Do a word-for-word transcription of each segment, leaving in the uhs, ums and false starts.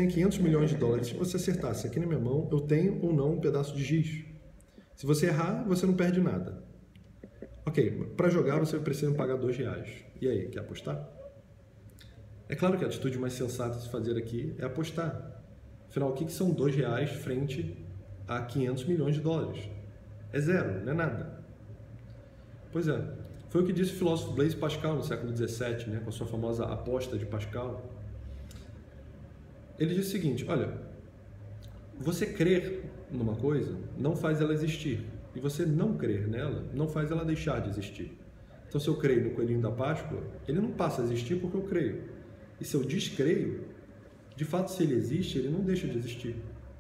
tem quinhentos milhões de dólares. Se você acertasse aqui na minha mão, eu tenho ou não um pedaço de giz. Se você errar, você não perde nada. Ok, para jogar você precisa pagar dois reais. E aí, quer apostar? É claro que a atitude mais sensata de se fazer aqui é apostar. Afinal, o que são dois reais frente a quinhentos milhões de dólares? É zero, não é nada. Pois é, foi o que disse o filósofo Blaise Pascal no século dezessete, né, com a sua famosa aposta de Pascal. Ele disse o seguinte: olha, você crer numa coisa não faz ela existir, e você não crer nela não faz ela deixar de existir. Então, se eu creio no coelhinho da Páscoa, ele não passa a existir porque eu creio. E se eu descreio, de fato, se ele existe, ele não deixa de existir.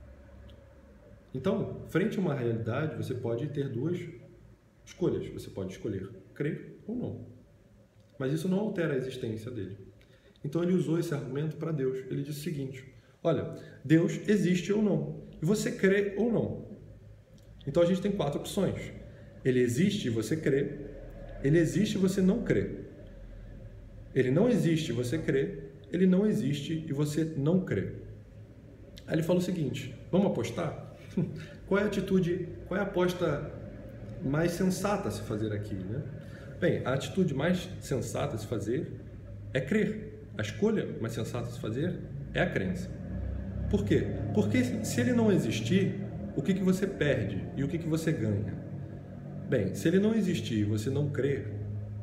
Então, frente a uma realidade, você pode ter duas escolhas. Você pode escolher crer ou não. Mas isso não altera a existência dele. Então, ele usou esse argumento para Deus. Ele disse o seguinte: olha, Deus existe ou não. E você crê ou não. Então, a gente tem quatro opções. Ele existe e você crê. Ele existe e você não crê. Ele não existe e você crê. Ele não existe e você não crê. Aí ele falou o seguinte: vamos apostar? Qual é a atitude, qual é a aposta mais sensata a se fazer aqui, né? Bem, a atitude mais sensata a se fazer é crer. A escolha mais sensata a se fazer é a crença. Por quê? Porque se ele não existir, o que, que você perde e o que, que você ganha? Bem, se ele não existir e você não crer,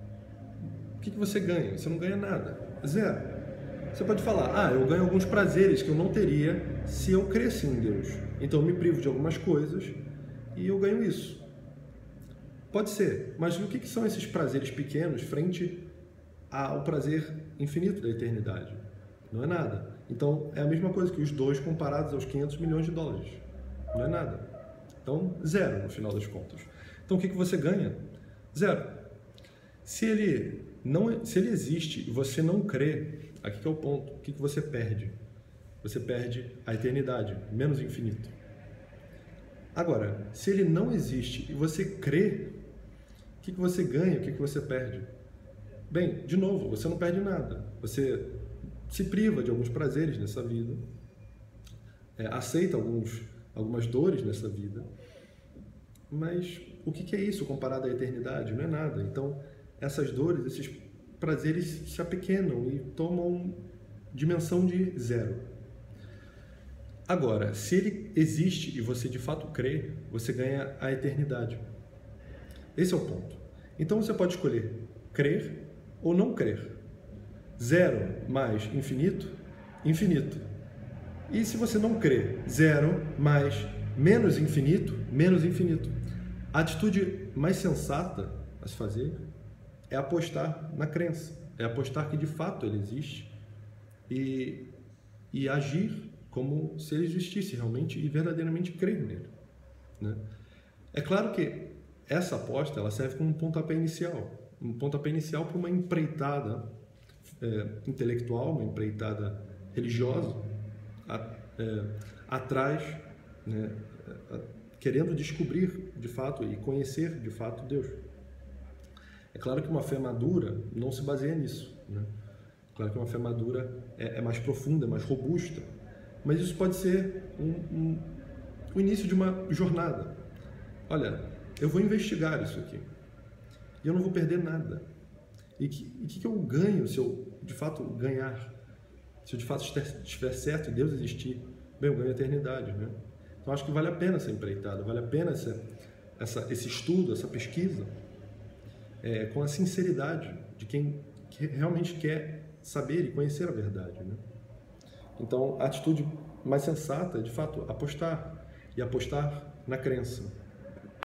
o que, que você ganha? Você não ganha nada. Zero. Você pode falar: ah, eu ganho alguns prazeres que eu não teria se eu cresce em Deus. Então eu me privo de algumas coisas e eu ganho isso. Pode ser, mas o que, que são esses prazeres pequenos frente ao prazer infinito da eternidade? Não é nada. Então é a mesma coisa que os dois comparados aos quinhentos milhões de dólares. Não é nada. Então, zero no final das contas. Então o que, que você ganha? Zero. Se ele, não, se ele existe e você não crê, aqui que é o ponto, o que, que você perde? Você perde a eternidade, menos infinito. Agora, se ele não existe e você crê, o que, que você ganha, o que, que você perde? Bem, de novo, você não perde nada. Você se priva de alguns prazeres nessa vida, é, aceita alguns, algumas dores nessa vida, mas o que, que é isso comparado à eternidade? Não é nada. Então, essas dores, esses prazeres se apequenam e tomam dimensão de zero. Agora, se ele existe e você de fato crê, você ganha a eternidade. Esse é o ponto. Então você pode escolher crer ou não crer. Zero mais infinito, infinito. E se você não crê, zero mais menos infinito, menos infinito. A atitude mais sensata a se fazer é apostar na crença, é apostar que de fato ele existe e, e agir como se ele existisse realmente e verdadeiramente crer nele, né? É claro que essa aposta ela serve como um pontapé inicial, um pontapé inicial para uma empreitada é, intelectual, uma empreitada religiosa, a, é, atrás, né, a, querendo descobrir de fato e conhecer de fato Deus. É claro que uma fé madura não se baseia nisso, né? Claro que uma fé madura é, é mais profunda, é mais robusta, mas isso pode ser um, um, o início de uma jornada. Olha, eu vou investigar isso aqui e eu não vou perder nada. E o que, que, que eu ganho se eu de fato ganhar? Se eu de fato estiver certo e Deus existir, bem, eu ganho a eternidade, né? Então acho que vale a pena essa empreitada, vale a pena essa, essa, esse estudo, essa pesquisa, é, com a sinceridade de quem que realmente quer saber e conhecer a verdade, né? Então, a atitude mais sensata é, de fato, apostar. E apostar na crença.